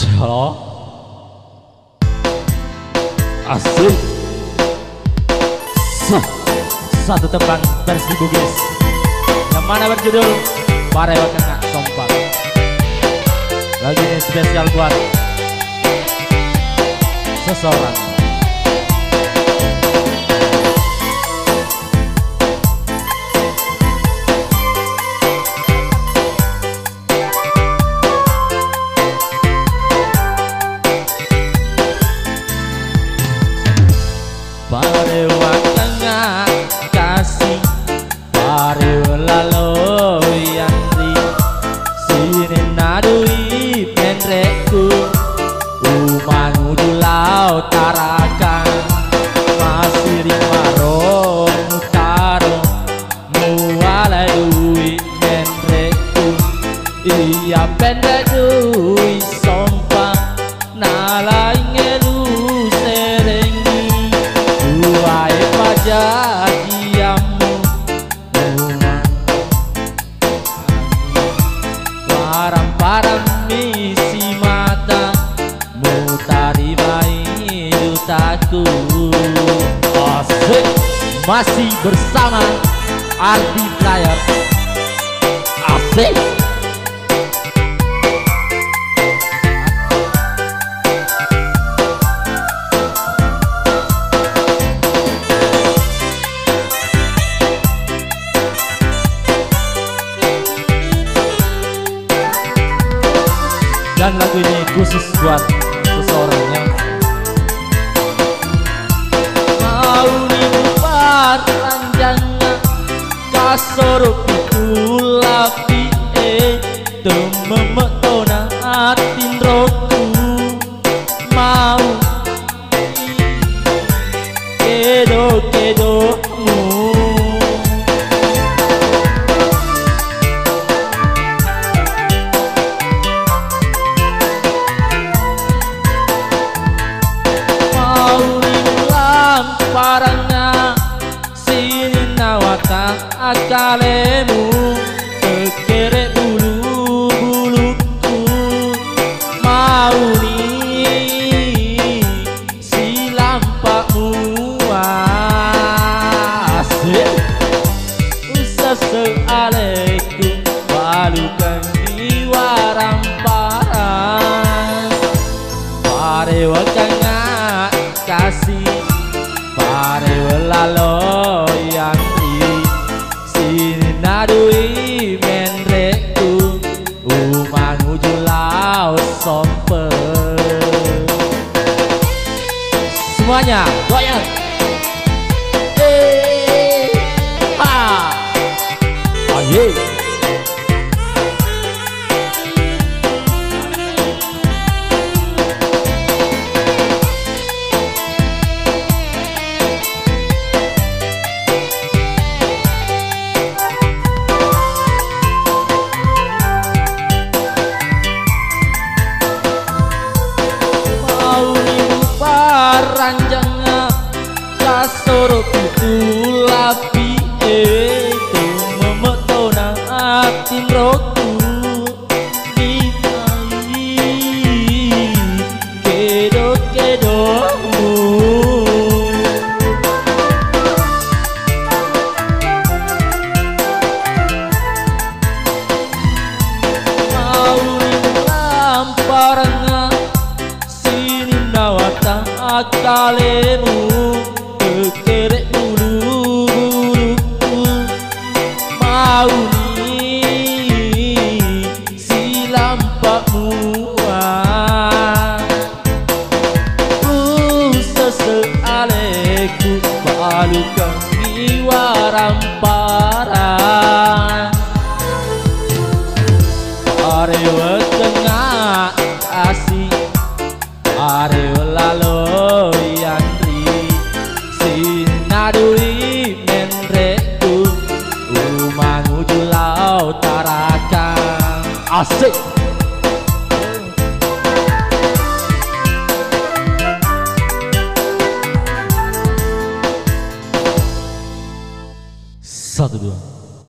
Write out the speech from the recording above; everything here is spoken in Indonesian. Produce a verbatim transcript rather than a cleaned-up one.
Halo. Asik. Satu tembang versi Bugis yang mana berjudul Parewa Kena Sompak. Lagu ini spesial buat seseorang. Parewa Kena kasih, parewa lalu yandri, sini nadui pendrekku, umanu dulau tarakan, masih di maro mutaro, mualai dui pendrekku, iya pendek dui sompa, nalai ngelu serengi, duai pajadiamu, parang-parang misi mata, mutari mai dutaku. Asik, masih bersama Ardi Player. Asik. Dan lagu ini khusus buat seseorang yang mau dibuat ranjangnya kasor pitulapi eh tememetona atin roku mau kedo-kedomu. Parangnya sini nawata akalemu, kekerek bulu buluku, mau nih si lampakmu. Asik, usah sealeku balukan iwaram parang, parewa Kena kasih, parewa lalo yandri, sini nadui menrekku, umangu julau sompe. Semuanya goyang. Eh, ha, aye. Ranjangnya kasor pitulapi eh tememetona atin roku ditai kedo-kedomu. Mau lamparnya sini nawata akalemu, kekerek bulu buluku, mau nih si lampakmu. Usah sealeku balukan iwaram parang, parewa Kena kasih, parewa lalo yandri, sinadui menrekku, umangu julau tarakan. Asik.